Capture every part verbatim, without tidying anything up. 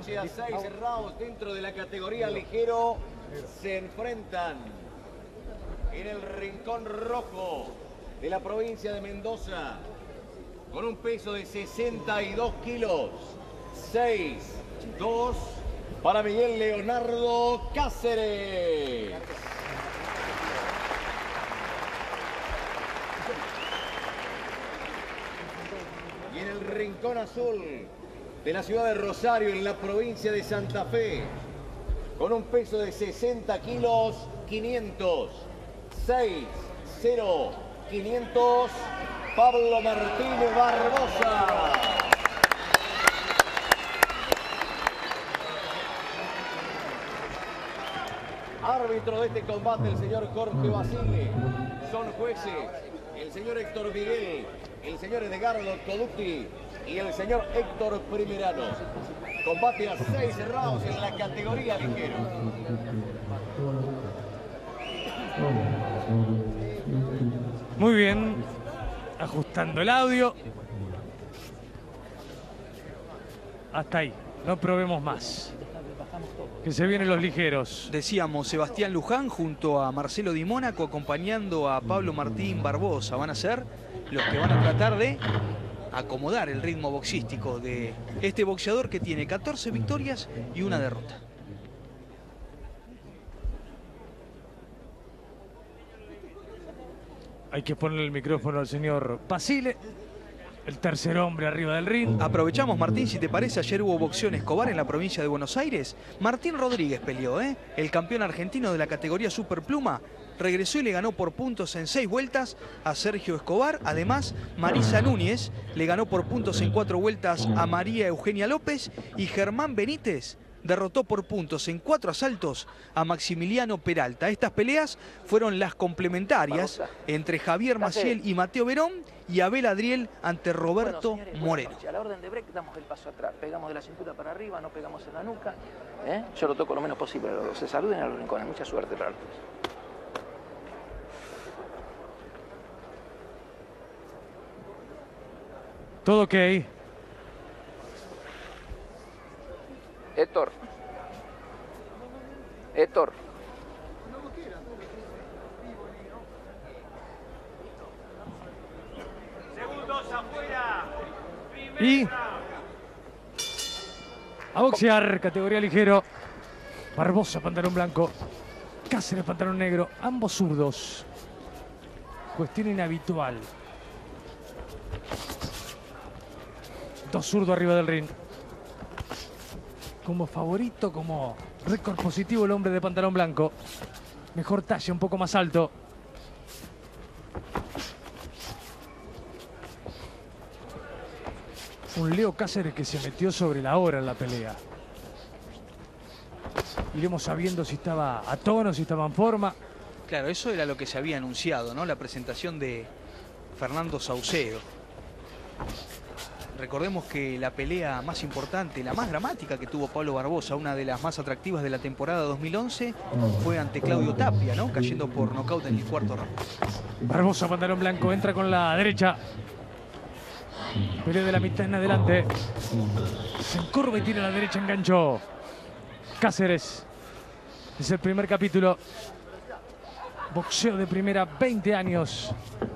Hacia seis rounds dentro de la categoría ligero se enfrentan en el rincón rojo de la provincia de Mendoza con un peso de sesenta y dos kilos. seis dos para Miguel Leonardo Cáceres. Y en el rincón azul de la ciudad de Rosario, en la provincia de Santa Fe, con un peso de sesenta kilos, quinientos. seis cero quinientos, Pablo Martínez Barbosa. Árbitro de este combate, el señor Jorge Basile. Son jueces el señor Héctor Miguel, el señor Edgardo Codutti y el señor Héctor Primerano. Combate a seis rounds en la categoría ligero. Muy bien, ajustando el audio. Hasta ahí, no probemos más. Que se vienen los ligeros. Decíamos Sebastián Luján junto a Marcelo Di Mónaco acompañando a Pablo Martín Barbosa. Van a ser los que van a tratar de acomodar el ritmo boxístico de este boxeador que tiene catorce victorias y una derrota. Hay que ponerle el micrófono al señor Basile, el tercer hombre arriba del ring. Aprovechamos, Martín, si te parece, ayer hubo boxeo en Escobar en la provincia de Buenos Aires. Martín Rodríguez peleó, ¿eh? El campeón argentino de la categoría Superpluma. Regresó y le ganó por puntos en seis vueltas a Sergio Escobar. Además, Marisa Núñez le ganó por puntos en cuatro vueltas a María Eugenia López. Y Germán Benítez derrotó por puntos en cuatro asaltos a Maximiliano Peralta. Estas peleas fueron las complementarias entre Javier Maciel y Mateo Verón y Abel Adriel ante Roberto bueno, señores, Moreno. A la orden de break damos el paso atrás, pegamos de la cintura para arriba, no pegamos en la nuca. ¿eh? Yo lo toco lo menos posible a los dos. Se saluden a los rincones. Mucha suerte para los dos. Todo ok. Héctor. Héctor. Segundos afuera. Y a boxear, categoría ligero. Barbosa, pantalón blanco. Cáceres, pantalón negro. Ambos zurdos. Cuestión inhabitual. Dos zurdos arriba del ring. Como favorito, como récord positivo el hombre de pantalón blanco. Mejor talla, un poco más alto. Un Leo Cáceres que se metió sobre la hora en la pelea. Iremos sabiendo si estaba a tono, si estaba en forma. Claro, eso era lo que se había anunciado, ¿no? La presentación de Fernando Saucedo. Recordemos que la pelea más importante, la más dramática que tuvo Pablo Barbosa, una de las más atractivas de la temporada dos mil once, fue ante Claudio Tapia, ¿no? Cayendo por nocaut en el cuarto round. Barbosa, pantalón blanco, entra con la derecha. Pelea de la mitad en adelante. Se encorva y tira a la derecha, enganchó. Cáceres. Es el primer capítulo. Boxeo de primera, veinte años.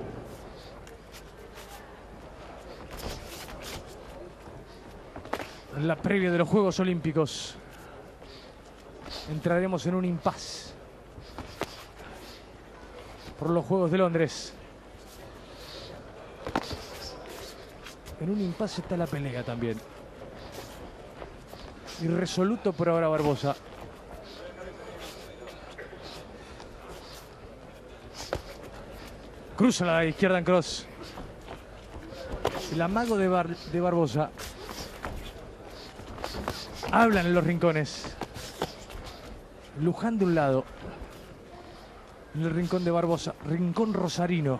En la previa de los Juegos Olímpicos entraremos en un impasse por los Juegos de Londres. En un impasse está la pelea también. Irresoluto por ahora Barbosa. Cruza la izquierda en cross. El amago de, Bar de Barbosa. Hablan en los rincones. Luján de un lado. En el rincón de Barbosa. Rincón rosarino.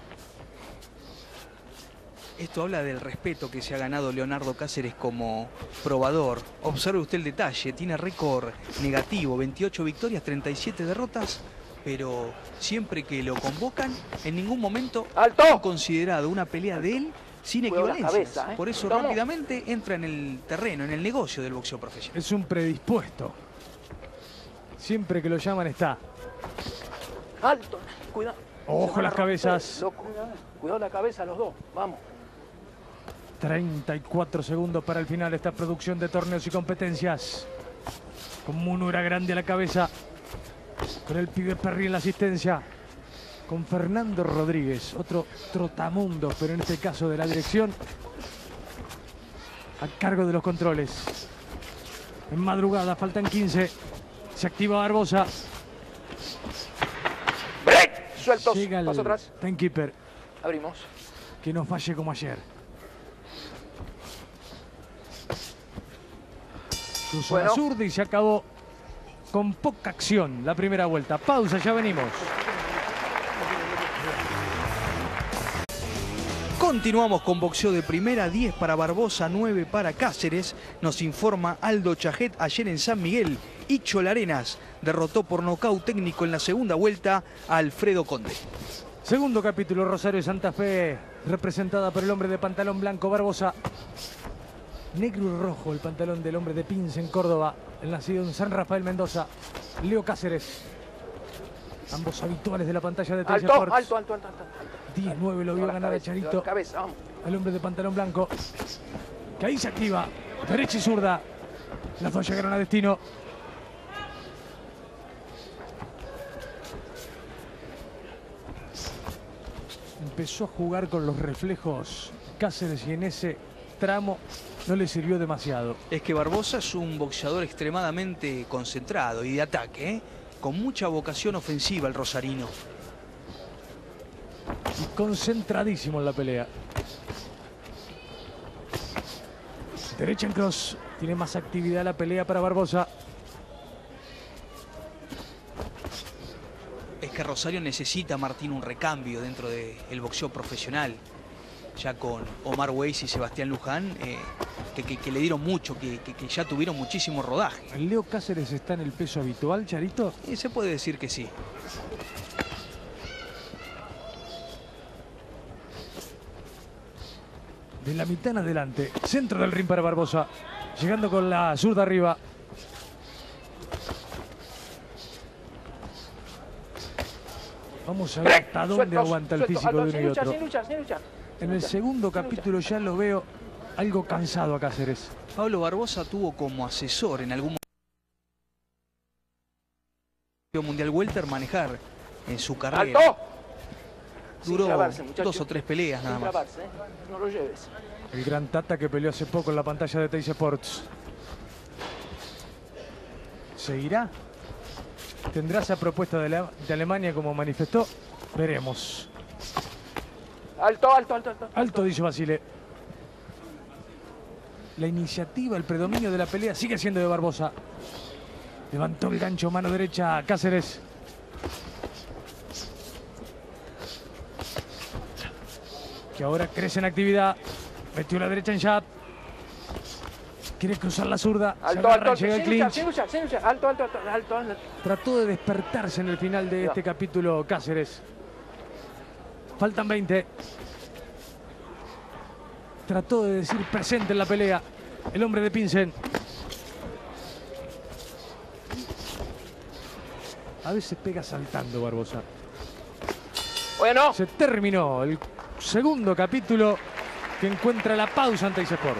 Esto habla del respeto que se ha ganado Leonardo Cáceres como probador. Observe usted el detalle. Tiene récord negativo. veintiocho victorias, treinta y siete derrotas. Pero siempre que lo convocan, en ningún momento ¡Alto! ha considerado una pelea de él sin Cuidado la equivalencias. cabeza, ¿eh? Por eso Vamos. rápidamente entra en el terreno, en el negocio del boxeo profesional. Es un predispuesto. Siempre que lo llaman está. Alto, cuidado. Ojo Se van a las romper, cabezas. loco. Cuidado la cabeza los dos, vamos. treinta y cuatro segundos para el final de esta producción de torneos y competencias. Con Munura grande a la cabeza. Con el pibe Perry en la asistencia. Con Fernando Rodríguez, otro trotamundos, pero en este caso de la dirección. A cargo de los controles. En madrugada, faltan quince. Se activa Barbosa. ¡Break! Sueltos. Llega el Paso atrás. timekeeper. Abrimos. Que no falle como ayer. Cruzó Bueno. la zurda y se acabó con poca acción la primera vuelta. Pausa, ya venimos. Continuamos con boxeo de primera, diez para Barbosa, nueve para Cáceres. Nos informa Aldo Chajet ayer en San Miguel. Icho Arenas derrotó por nocaut técnico en la segunda vuelta a Alfredo Conde. Segundo capítulo, Rosario de Santa Fe, representada por el hombre de pantalón blanco, Barbosa. Negro y rojo el pantalón del hombre de Pince en Córdoba, el nacido en San Rafael, Mendoza, Leo Cáceres. Ambos habituales de la pantalla de T C Alto, Sports. alto, alto, alto, alto. diez nueve lo vio Cuidado la ganar a cabeza, Charito, cuidado la cabeza, vamos. el hombre de pantalón blanco. Que ahí se activa, derecha y zurda. Las dos llegaron a destino. Empezó a jugar con los reflejos Cáceres y en ese tramo no le sirvió demasiado. Es que Barbosa es un boxeador extremadamente concentrado y de ataque, ¿eh? Con mucha vocación ofensiva el rosarino. Y concentradísimo en la pelea. Derecha en cross. Tiene más actividad la pelea para Barbosa. Es que Rosario necesita, Martín, un recambio dentro del boxeo profesional. Ya con Omar Weiss y Sebastián Luján, eh, que, que, que le dieron mucho, que, que, que ya tuvieron muchísimo rodaje. ¿El Leo Cáceres está en el peso habitual, Charito? Y se puede decir que sí. De la mitad en adelante. Centro del ring para Barbosa. Llegando con la zurda arriba. Vamos a ver hasta dónde Sueltos, aguanta el sueltos, físico alto, de sin uno y luchar, otro. sin luchar, sin luchar. En el segundo capítulo ya lo veo algo cansado a Cáceres. Pablo Barbosa tuvo como asesor en algún momento Mundial Welter manejar en su carrera. ¡Alto! Duró Sin trabarse, muchacho. dos o tres peleas nada Sin más. trabarse, ¿eh? No lo lleves. El gran Tata que peleó hace poco en la pantalla de T C Sports. ¿Seguirá? ¿Tendrá esa propuesta de, la- de Alemania como manifestó? Veremos. Alto, alto, alto, alto. Alto, dice Basile. La iniciativa, el predominio de la pelea sigue siendo de Barbosa. Levantó el gancho, mano derecha, Cáceres. Que ahora crece en actividad. Metió la derecha en jab. Quiere cruzar la zurda. Se Alto, agarra, alto, llega sin el luchar, clinch. sin luchar, sin luchar. Alto, alto, alto, alto, alto. Trató de despertarse en el final de este capítulo Cáceres. Faltan veinte. Trató de decir presente en la pelea el hombre de Pinsen. A veces pega saltando Barbosa. Bueno, Se terminó el segundo capítulo que encuentra la pausa ante T C Sports.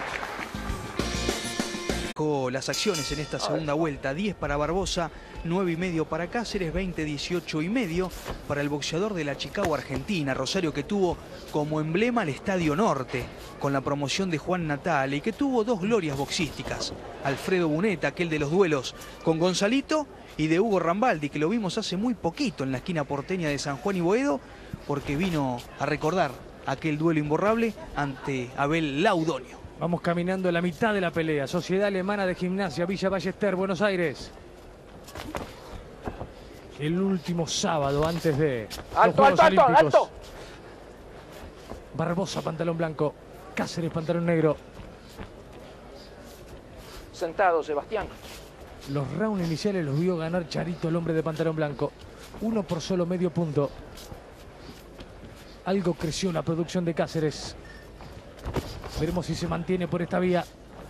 Con las acciones en esta segunda vuelta, diez para Barbosa, nueve y medio para Cáceres, veinte dieciocho y medio para el boxeador de la Chicago, Argentina, Rosario, que tuvo como emblema el Estadio Norte, con la promoción de Juan Natale, y que tuvo dos glorias boxísticas, Alfredo Buneta, aquel de los duelos con Gonzalito, y de Hugo Rambaldi, que lo vimos hace muy poquito en la esquina porteña de San Juan y Boedo, porque vino a recordar aquel duelo imborrable ante Abel Laudonio. Vamos caminando a la mitad de la pelea. Sociedad Alemana de Gimnasia, Villa Ballester, Buenos Aires. El último sábado antes de los alto, Juegos alto, alto, Olímpicos. alto. Barbosa, pantalón blanco. Cáceres, pantalón negro. Sentado, Sebastián. Los rounds iniciales los vio ganar Charito, el hombre de pantalón blanco. Uno por solo medio punto. Algo creció la producción de Cáceres. Veremos si se mantiene por esta vía.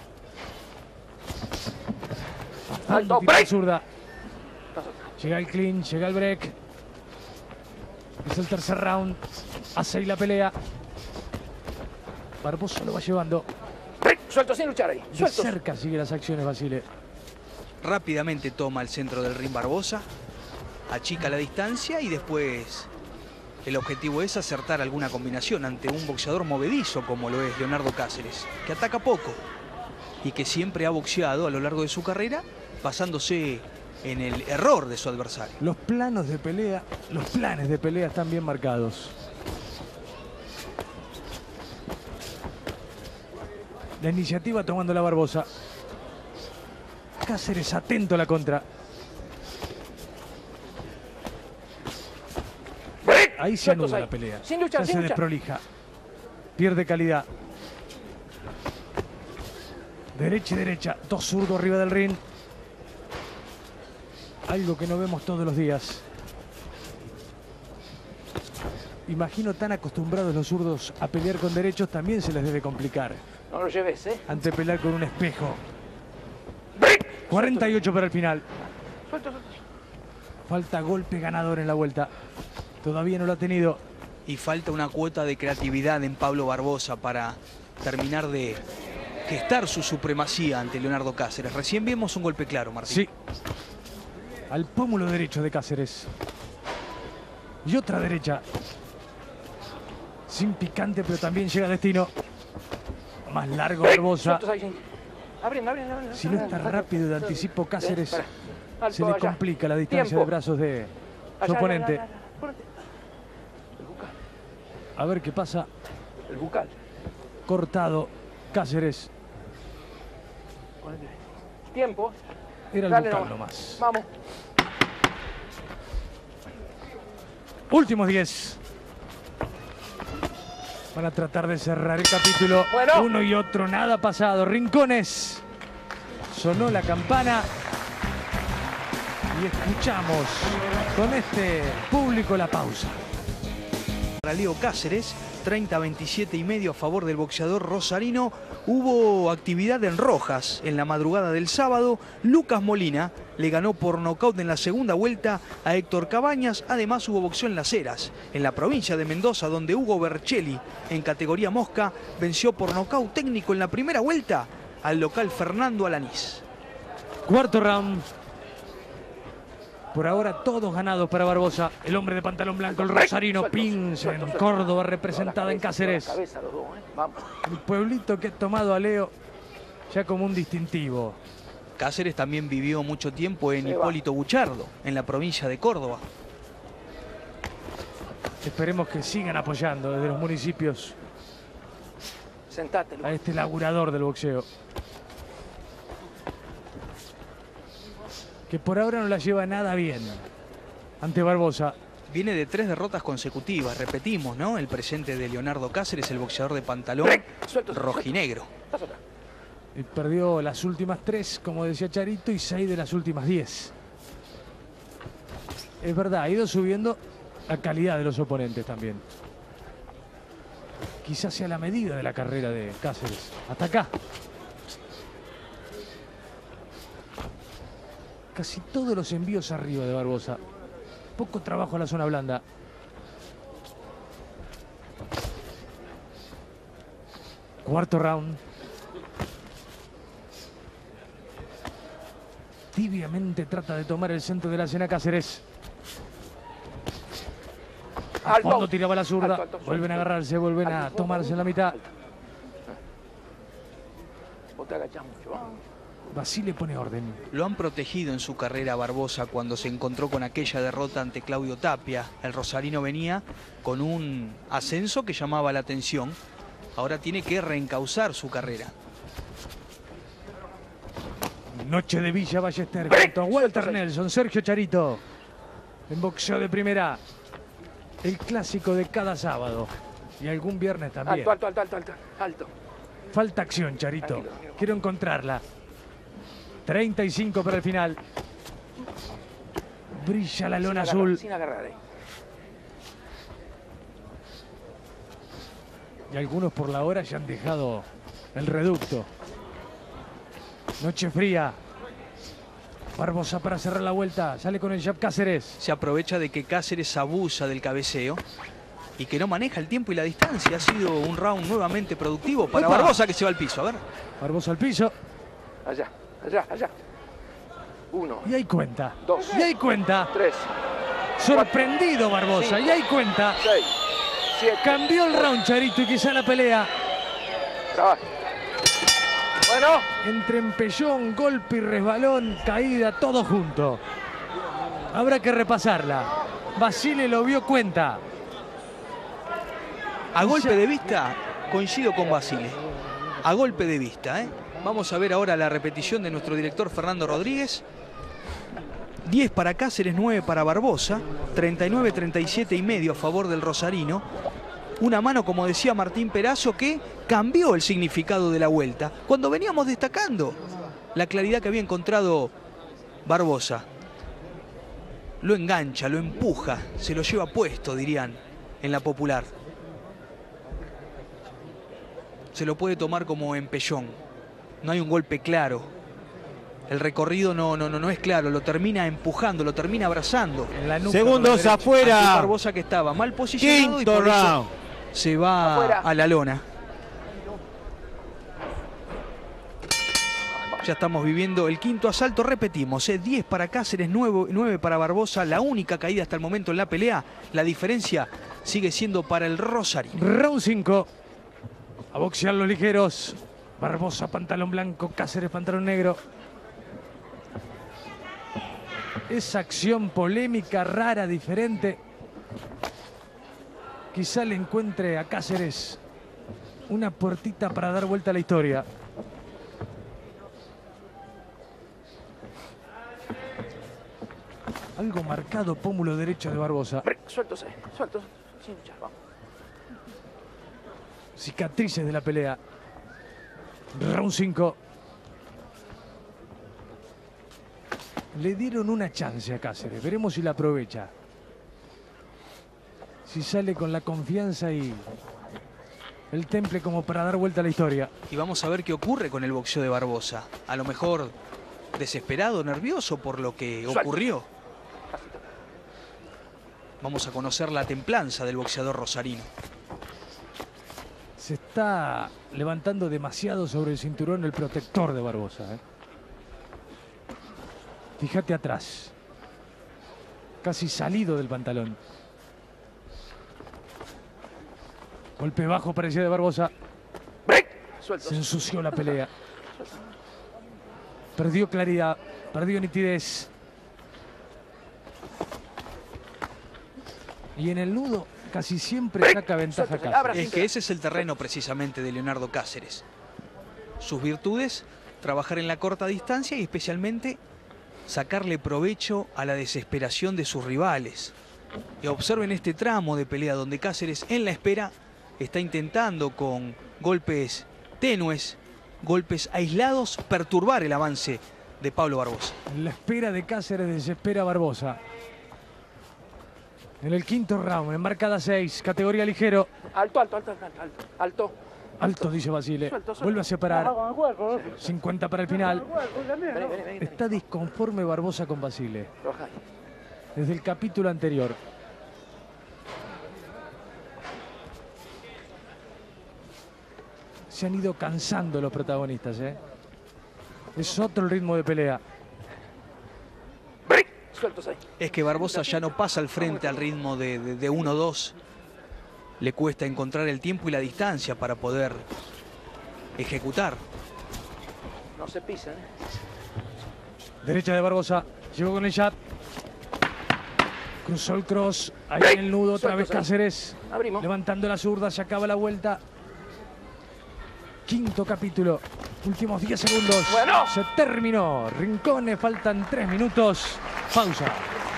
Alto, Tira break. zurda. Llega el clinch, llega el break. Es el tercer round. Hace ahí la pelea. Barbosa lo va llevando. Break. Suelto sin luchar ahí. De Suelto. cerca sigue las acciones, Basile. Rápidamente toma el centro del ring Barbosa, achica la distancia y después el objetivo es acertar alguna combinación ante un boxeador movedizo como lo es Leonardo Cáceres, que ataca poco y que siempre ha boxeado a lo largo de su carrera basándose en el error de su adversario. Los planos de pelea, los planes de pelea están bien marcados. La iniciativa tomando la Barbosa. Cáceres atento a la contra. Ahí se Sueltos anuda ahí. la pelea. Sin luchar, Ya sin se luchar. desprolija. Pierde calidad. Derecha y derecha. Dos zurdos arriba del ring. Algo que no vemos todos los días. Imagino tan acostumbrados los zurdos a pelear con derechos, también se les debe complicar. No lo lleves, ¿eh? Ante pelear con un espejo. Break. cuarenta y ocho para el final. Suelto, suelto. Falta golpe ganador en la vuelta. Todavía no lo ha tenido. Y falta una cuota de creatividad en Pablo Barbosa para terminar de gestar su supremacía ante Leonardo Cáceres. Recién vimos un golpe claro, Martín. Sí. Al pómulo derecho de Cáceres. Y otra derecha. Sin picante, pero también llega a destino. Más largo Barbosa. Sueltos ahí, sin- Abriendo, abriendo, abriendo. Si no está rápido de anticipo Cáceres, Espera. Alto se le allá. complica la distancia Tiempo. de brazos de Allá, su allá, oponente. allá, allá. Ponete. El bucal. A ver qué pasa. El bucal. Cortado Cáceres. Ponete. Tiempo. Era el Dale bucal nomás. nomás. Vamos. Últimos diez. Van a tratar de cerrar el capítulo. Bueno. Uno y otro, nada ha pasado. Rincones. Sonó la campana. Y escuchamos con este público la pausa. Para Leo Cáceres, treinta a veintisiete y medio a favor del boxeador rosarino. Hubo actividad en Rojas en la madrugada del sábado. Lucas Molina le ganó por nocaut en la segunda vuelta a Héctor Cabañas. Además hubo boxeo en Las Heras, en la provincia de Mendoza, donde Hugo Berchelli, en categoría mosca, venció por nocaut técnico en la primera vuelta al local Fernando Alanís. Cuarto round. Por ahora todos ganados para Barbosa. El hombre de pantalón blanco, el rosarino Sueltos, Pins, sueltos, en sueltos. Córdoba, La representada en cabeza, la Cáceres. cabeza los dos, ¿eh? Vamos. El pueblito que ha tomado a Leo ya como un distintivo. Cáceres también vivió mucho tiempo en Se va. Hipólito Buchardo, en la provincia de Córdoba. Esperemos que sigan apoyando desde los municipios Sentate. a este laburador del boxeo. Que por ahora no la lleva nada bien ante Barbosa. Viene de tres derrotas consecutivas, repetimos, ¿no? El presente de Leonardo Cáceres, el boxeador de pantalón Suelto, rojinegro. Estás atrás. Y perdió las últimas tres, como decía Charito, y seis de las últimas diez. Es verdad, ha ido subiendo la calidad de los oponentes también. Quizás sea la medida de la carrera de Cáceres. Hasta acá. Casi todos los envíos arriba de Barbosa. Poco trabajo en la zona blanda. Cuarto round. Tibiamente trata de tomar el centro de la escena Cáceres. A Alto. fondo tiraba la zurda. Alto, alto, Vuelven a suelto. agarrarse, vuelven a Alto, tomarse en la mitad. alto. Vos te agachás mucho, vamos. Basile pone orden. Lo han protegido en su carrera a Barbosa cuando se encontró con aquella derrota ante Claudio Tapia. El rosarino venía con un ascenso que llamaba la atención. Ahora tiene que reencauzar su carrera. Noche de Villa Ballester junto a Walter Nelson, Sergio Charito. En boxeo de primera. El clásico de cada sábado. Y algún viernes también. Alto, alto, alto, alto, alto. Alto. Falta acción, Charito. Tranquilo, tranquilo. Quiero encontrarla. treinta y cinco para el final. Brilla la lona Sin agarrar, azul. Sin agarrar ahí. Y algunos por la hora ya han dejado El reducto. Noche fría. Barbosa para cerrar la vuelta. Sale con el jab Cáceres. Se aprovecha de que Cáceres abusa del cabeceo y que no maneja el tiempo y la distancia. Ha sido un round nuevamente productivo para ¡Opa! Barbosa, que se va al piso. A ver. Barbosa al piso. Allá, allá, allá. Uno, Y hay cuenta. dos, Y hay cuenta. tres, Sorprendido Barbosa. cinco, Y hay cuenta. seis, siete. Cambió el round, Charito, y quizá la pelea. Trabaja. Bueno. Entre empellón, golpe y resbalón, caída, todo junto. Habrá que repasarla. Basile lo vio cuenta. A golpe de vista, coincido con Basile. A golpe de vista, ¿eh? Vamos a ver ahora la repetición de nuestro director Fernando Rodríguez. diez para Cáceres, nueve para Barbosa. treinta y nueve treinta y siete y medio a favor del rosarino. Una mano, como decía Martín Perazo, que cambió el significado de la vuelta. Cuando veníamos destacando la claridad que había encontrado Barbosa. Lo engancha, lo empuja, se lo lleva puesto, dirían en la popular. Se lo puede tomar como empellón. No hay un golpe claro. El recorrido no, no, no, no es claro. Lo termina empujando, lo termina abrazando. En la nuca, Segundos por la afuera. Aquí Barbosa, que estaba mal posicionado, y Quinto por eso round. se va Afuera. a la lona. Ya estamos viviendo el quinto asalto. Repetimos, ¿eh? diez para Cáceres, nueve, nueve para Barbosa. La única caída hasta el momento en la pelea. La diferencia sigue siendo para el rosarino. derecha. Round cinco. A boxear los ligeros. Barbosa, pantalón blanco. Cáceres, pantalón negro. Esa acción polémica, rara, diferente. Quizá le encuentre a Cáceres una puertita para dar vuelta a la historia. Algo marcado, pómulo derecho de Barbosa. Suéltose, suelto, sin luchar, vamos. Cicatrices de la pelea. Round cinco. Le dieron una chance a Cáceres. Veremos si la aprovecha. Si sale con la confianza y el temple como para dar vuelta a la historia. Y vamos a ver qué ocurre con el boxeo de Barbosa. A lo mejor desesperado, nervioso por lo que ocurrió. Vamos a conocer la templanza del boxeador rosarino. Se está levantando demasiado sobre el cinturón el protector de Barbosa, ¿eh? Fíjate atrás. Casi salido del pantalón. Golpe bajo parecía de Barbosa. Suelto. Se ensució la pelea. Perdió claridad, perdió nitidez. Y en el nudo casi siempre saca ventaja Cáceres. Es que ese es el terreno precisamente de Leonardo Cáceres. Sus virtudes, trabajar en la corta distancia y especialmente sacarle provecho a la desesperación de sus rivales. Y observen este tramo de pelea donde Cáceres en la espera está intentando con golpes tenues, golpes aislados, perturbar el avance de Pablo Barbosa. En la espera de Cáceres desespera a Barbosa. En el quinto round, en marcada seis, categoría ligero. Alto, alto, alto, alto, alto, alto. Alto, dice Basile. Suelto, suelto. Vuelve a separar. cincuenta para el final. Vení, vení, vení, vení. Está disconforme Barbosa con Basile. Roja. Desde el capítulo anterior. Se han ido cansando los protagonistas, ¿eh? Es otro el ritmo de pelea. Sueltos ahí. Es que Barbosa ya no pasa al frente al ritmo de, de, de uno dos. Le cuesta encontrar el tiempo y la distancia para poder ejecutar. No se pisan, ¿eh? Derecha de Barbosa. Llegó con el jab. Cruzó el cross. Ahí en el nudo otra vez Cáceres. Abrimos. Levantando la zurda. Se acaba la vuelta. Quinto capítulo. Últimos diez segundos. Bueno. Se terminó. Rincones. Faltan tres minutos. Pausa.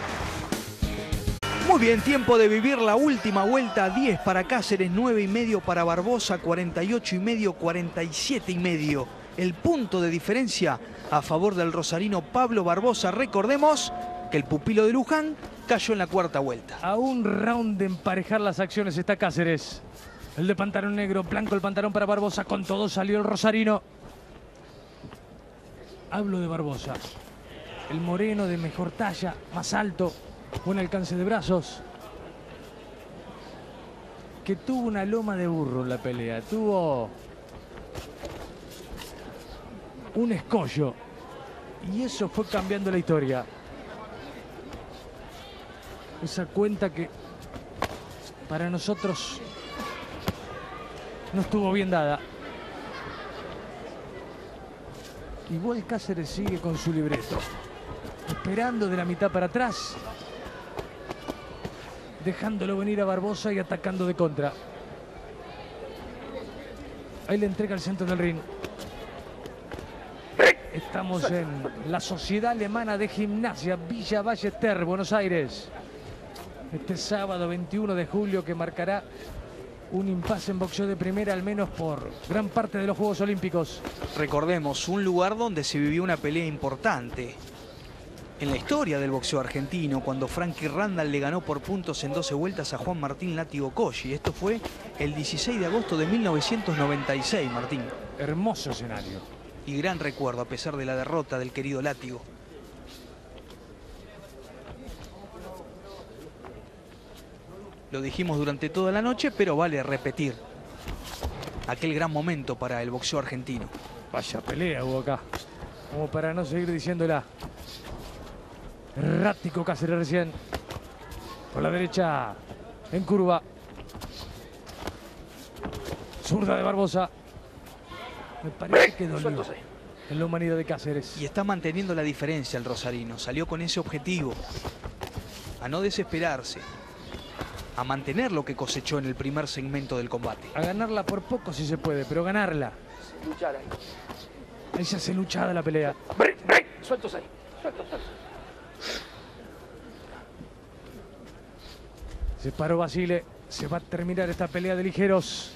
Muy bien, tiempo de vivir la última vuelta. diez para Cáceres, nueve y medio para Barbosa, cuarenta y ocho y medio, cuarenta y siete y medio. El punto de diferencia a favor del rosarino Pablo Barbosa. Recordemos que el pupilo de Luján cayó en la cuarta vuelta. A un round de emparejar las acciones está Cáceres. El de pantalón negro, blanco el pantalón para Barbosa. Con todo salió el rosarino. Hablo de Barbosa. El moreno de mejor talla, más alto, buen alcance de brazos. Que tuvo una loma de burro en la pelea. Tuvo un escollo. Y eso fue cambiando la historia. Esa cuenta que para nosotros no estuvo bien dada. Igual Cáceres sigue con su libreto, esperando de la mitad para atrás, dejándolo venir a Barbosa y atacando de contra. Ahí le entrega el centro del ring. Estamos en la Sociedad Alemana de Gimnasia, Villa Ballester, Buenos Aires. Este sábado veintiuno de julio, que marcará un impasse en boxeo de primera, al menos por gran parte de los Juegos Olímpicos. Recordemos, un lugar donde se vivió una pelea importante en la historia del boxeo argentino, cuando Frankie Randall le ganó por puntos en doce vueltas a Juan Martín Látigo Colli. Esto fue el dieciséis de agosto de mil novecientos noventa y seis, Martín. Hermoso escenario. Y gran recuerdo, a pesar de la derrota del querido Látigo. Lo dijimos durante toda la noche, pero vale repetir aquel gran momento para el boxeo argentino. Vaya pelea hubo acá, como para no seguir diciéndola. Errático Cáceres recién. Por la derecha, en curva. Zurda de Barbosa. Me parece que dolió en la humanidad de Cáceres. Y está manteniendo la diferencia el rosarino. Salió con ese objetivo, a no desesperarse, a mantener lo que cosechó en el primer segmento del combate. A ganarla por poco si se puede, pero ganarla. Luchar ahí. Ahí se hace luchada la pelea. Break, break. Sueltos ahí. Sueltos, sueltos. Se paró Basile. Se va a terminar esta pelea de ligeros.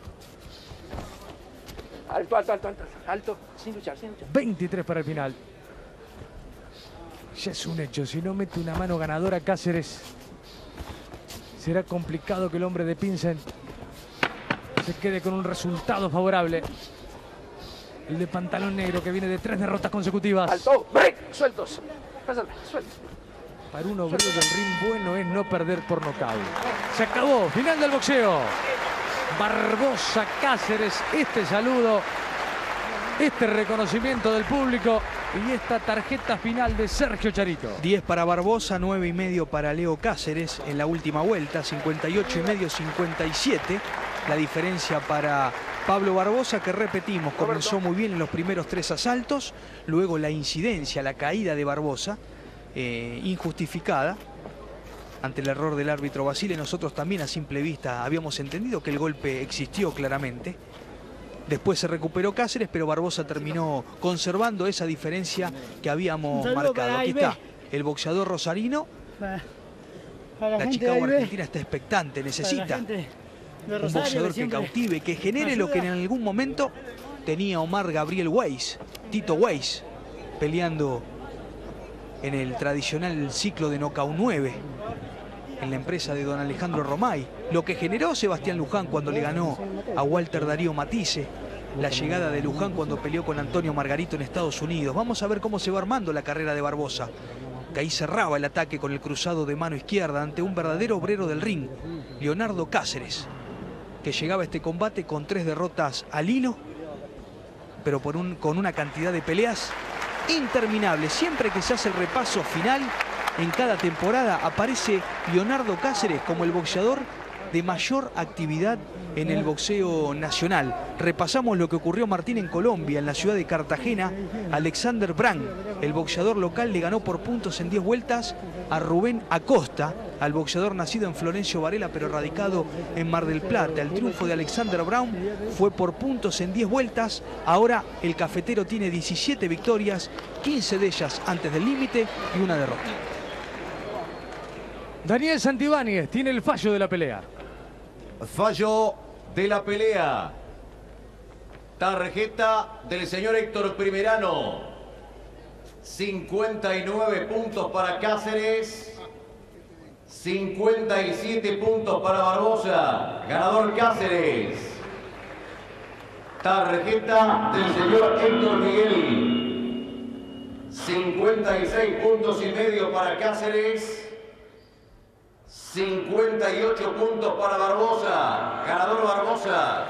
Alto, alto, alto, alto. Alto. Sin luchar, sin luchar. veintitrés para el final. Ya es un hecho. Si no mete una mano ganadora Cáceres, será complicado que el hombre de Pinsent se quede con un resultado favorable. El de pantalón negro, que viene de tres derrotas consecutivas. Alto, break, sueltos. Pásale, suelto. Para un obrero del ring, bueno es no perder por nocaut. Se acabó, final del boxeo. Barbosa Cáceres, este saludo, este reconocimiento del público y esta tarjeta final de Sergio Charito. diez para Barbosa, nueve y medio para Leo Cáceres en la última vuelta, cincuenta y ocho y medio, cincuenta y siete. La diferencia para Pablo Barbosa, que repetimos, comenzó muy bien en los primeros tres asaltos, luego la incidencia, la caída de Barbosa, eh, injustificada, ante el error del árbitro Basile. Nosotros también a simple vista habíamos entendido que el golpe existió claramente. Después se recuperó Cáceres, pero Barbosa terminó conservando esa diferencia que habíamos marcado. Aquí está el boxeador rosarino. Para, para la, la Chicago Argentina está expectante, necesita un boxeador que, que cautive, que genere lo que en algún momento tenía Omar Gabriel Weiss, Tito Weiss, peleando en el tradicional ciclo de Knockout nueve. En la empresa de don Alejandro Romay, lo que generó Sebastián Luján cuando le ganó a Walter Darío Matisse, la llegada de Luján cuando peleó con Antonio Margarito en Estados Unidos. Vamos a ver cómo se va armando la carrera de Barbosa, que ahí cerraba el ataque con el cruzado de mano izquierda ante un verdadero obrero del ring, Leonardo Cáceres, que llegaba a este combate con tres derrotas al hilo, pero por un, con una cantidad de peleas interminable. Siempre que se hace el repaso final, en cada temporada aparece Leonardo Cáceres como el boxeador de mayor actividad en el boxeo nacional. Repasamos lo que ocurrió, Martín, en Colombia, en la ciudad de Cartagena. Alexander Brand, el boxeador local, le ganó por puntos en diez vueltas a Rubén Acosta, al boxeador nacido en Florencio Varela pero radicado en Mar del Plata. El triunfo de Alexander Brown fue por puntos en diez vueltas. Ahora el cafetero tiene diecisiete victorias, quince de ellas antes del límite y una derrota. Daniel Santibáñez tiene el fallo de la pelea. Fallo de la pelea. Tarjeta del señor Héctor Primerano. cincuenta y nueve puntos para Cáceres. cincuenta y siete puntos para Barbosa. Ganador Cáceres. Tarjeta del señor Héctor Miguel. cincuenta y seis puntos y medio para Cáceres. cincuenta y ocho puntos para Barbosa. Ganador Barbosa.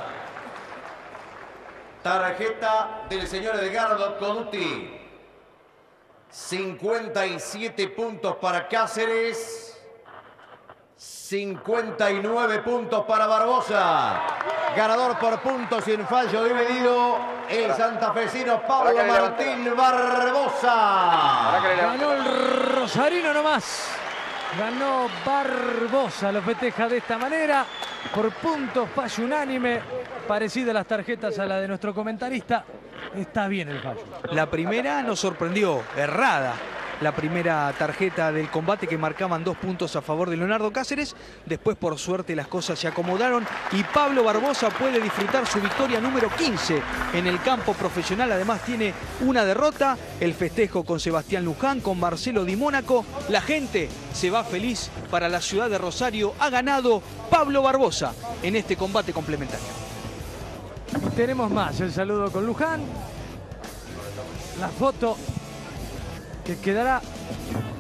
Tarjeta del señor Edgardo Coduti. cincuenta y siete puntos para Cáceres. cincuenta y nueve puntos para Barbosa. Ganador por puntos y en fallo dividido, el santafesino Pablo Martín Barbosa. Ganó el rosarino nomás. Ganó Barbosa, lo festeja de esta manera, por puntos, fallo unánime, parecida a las tarjetas a la de nuestro comentarista. Está bien el fallo. La primera nos sorprendió, errada. La primera tarjeta del combate que marcaban dos puntos a favor de Leonardo Cáceres. Después, por suerte, las cosas se acomodaron y Pablo Barbosa puede disfrutar su victoria número quince en el campo profesional. Además, tiene una derrota. El festejo con Sebastián Luján, con Marcelo Di Mónaco. La gente se va feliz para la ciudad de Rosario. Ha ganado Pablo Barbosa en este combate complementario. Y tenemos más. El saludo con Luján. La foto que quedará